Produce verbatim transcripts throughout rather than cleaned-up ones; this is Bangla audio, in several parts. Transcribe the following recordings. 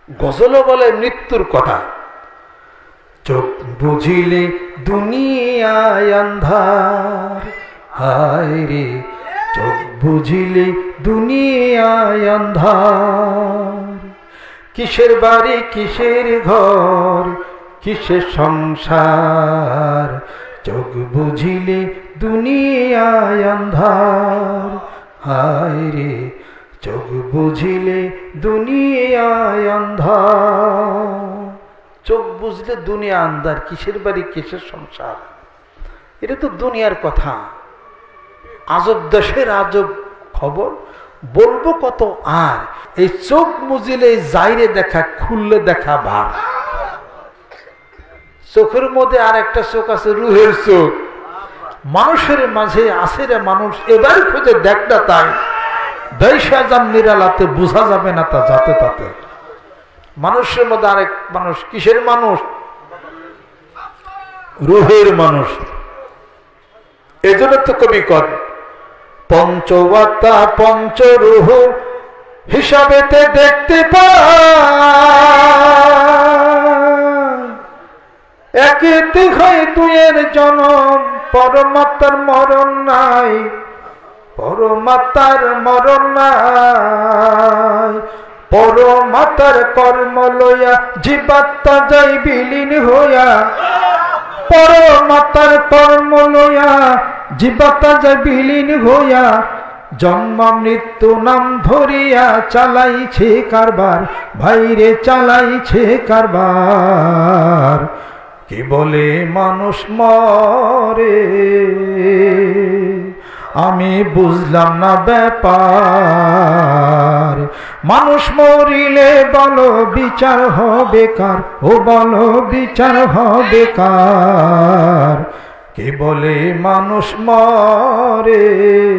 গজলও বলে মৃত্যুর কথা। চোখ বুঝিলে দুনিয়ায় আন্ধার, হায় রে চোখ বুঝিলে দুনিয়ায় আন্ধার। কিসের বাড়ি কিসের ঘর কিসের সংসার, চোখ বুঝিলে দুনিয়ায় আন্ধার, হায় রে চোখ বুঝিলে দুনিয়ায় আন্ধার। চোখ বুঝলে দুনিয়া আন্ধার, কিসের বাড়ি কিসের সংসার, এটা তো দুনিয়ার কথা। আজব দেশের আজব খবর বলবো কত আর। এই চোখ মুজিলে যাইরে দেখা, খুললে দেখা ভার। চোখের মধ্যে আর একটা চোখ আছে, রুহের চোখ। মানুষের মাঝে আছে রে মানুষ, এবার খুঁজে দেখ না তাই দেশা যান নিরালাতে বোঝা যাবে না তা যাতে তাতে। মানুষের মধ্যে আরেক মানুষ, কিসের মানুষ? রুহের মানুষ। এজন্য তো কবি কর পঞ্চবাতা পঞ্চরূহ হিসাবেতে দেখতে পায়, একেতে হয় দুয়ের জনম, পরমাত্মার মরণ নাই, পরমাত্মার মরণ নাই। পরমাত্মার কর্ম লইয়া জীবাত্মা যাই বিলীন হইয়া, পরমাত্মার কর্ম লইয়া জীবাত্মা যাই বিলীন হইয়া, জন্ম মৃত্যু নাম ধরিয়া চালাইছে কারবার, ভাইরে চালাইছে কারবার। কি বলে মানুষ মরে আমি বুঝলাম না ব্যাপার। মানুষ মরিলে বলো বিচার হবে কার, ও বলো বিচার হবে কার। কে বলে মানুষ মরে।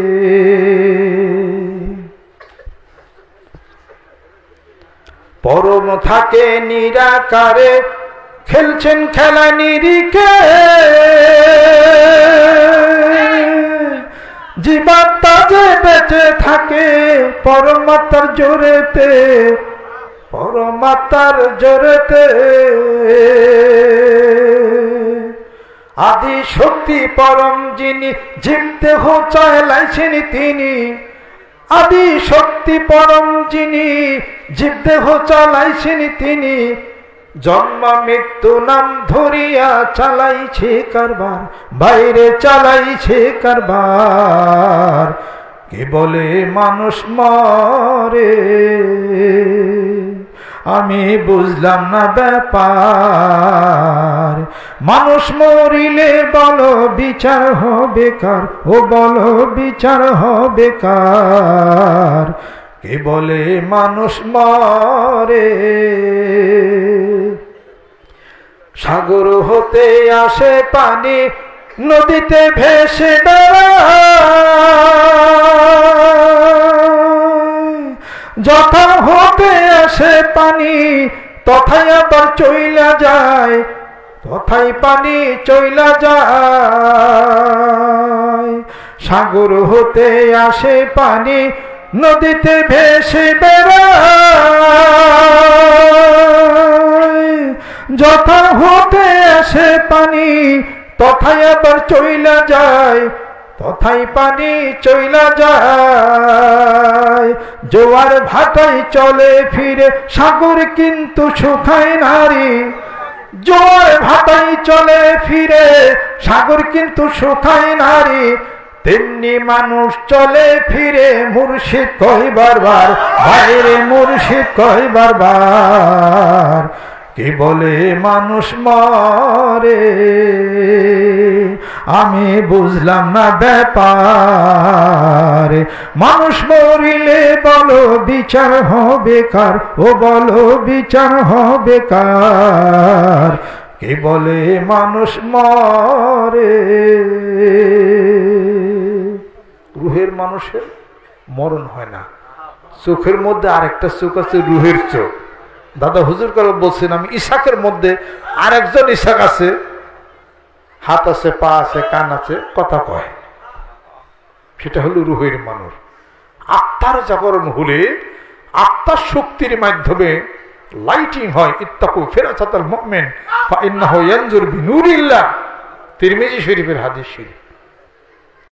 পরম থাকে নিরাকারে, খেলছেন খেলা নিরিখে, জীবাত্মা যে বেঁচে থাকে পরমাত্মার জোরেতে, পরমাত্মার জোরেতে। আদি শক্তি পরম যিনি জীব দেহ চালাইছেন তিনি, আদি শক্তি পরম যিনি জীব দেহ চালাইছেন তিনি, জন্ম মৃত্যু নাম ধরিয়া চালাইছে কারবার, বাইরে চালাইছে কারবার। কে বলে মানুষ মরে আমি বুঝলাম না ব্যাপার। মানুষ মরিলে বলো বিচার হবে কার, ও বলো বিচার হবে কার। কে বলে মানুষ মরে। সাগর হতে আসে পানি, নদীতে ভেসে বেড়ায়, যথা হতে আসে পানি তথায় আবার চইলা যায়, তথায় পানি চইলা যায়। সাগর হতে আসে পানি, নদীতে ভেসে বেড়ায়, যথা হতে আসে পানি তথায় আবার চইলা যায়, তথায় পানি চইলা যায়। জোয়ার ভাটায় চলে ফিরে সাগর কিন্তু শুকায় নারী, জোয়ার ভাটায় চলে ফিরে সাগর কিন্তু শুকায় নারী। তেমনি মানুষ চলে ফিরে মুর্শিদ কয় বারবার, বাইরে মুর্শিদ কয় বারবার। কি বলে মানুষ মরে আমি বুঝলাম না ব্যাপার। মানুষ মরিলে বলো বিচার হবে কার, ও বলো বিচার হবে কার। কি বলে মানুষ মরে। রুহের মানুষের মরণ হয় না। চোখের মধ্যে আরেকটা চোখ আছে, রুহের চোখ। দাদা হুজুর কাল বলছেন আমি ইসাকের মধ্যে আরেকজন ইসাক আছে, হাত আছে, পা আছে, কান আছে, কথা কয়, সেটা হলো রুহের মানুষ। আত্মার জাগরণ হলে আত্মার শক্তির মাধ্যমে লাইটিং হয়, ইত্তাকু ফিরাসাতাল মুমিন ফা ইন্নাহু ইয়ানজুর বিনুরিল্লাহ। তিরমিজি শরীফের হাদিস শরীফ।